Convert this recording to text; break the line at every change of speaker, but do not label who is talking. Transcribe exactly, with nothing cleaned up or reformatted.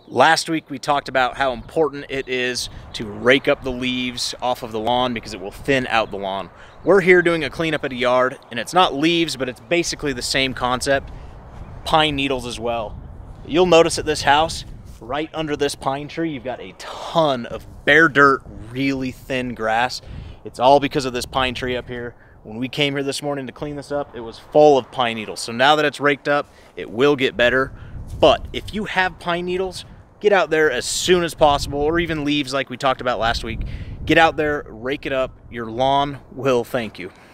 Last week we talked about how important it is to rake up the leaves off of the lawn because it will thin out the lawn. We're here doing a cleanup at a yard, and it's not leaves, but it's basically the same concept. Pine needles as well. You'll notice at this house, right under this pine tree, you've got a ton of bare dirt, really thin grass. It's all because of this pine tree up here. When we came here this morning to clean this up, it was full of pine needles. So now that it's raked up, it will get better. But if you have pine needles, get out there as soon as possible, or even leaves like we talked about last week. Get out there, rake it up. Your lawn will thank you.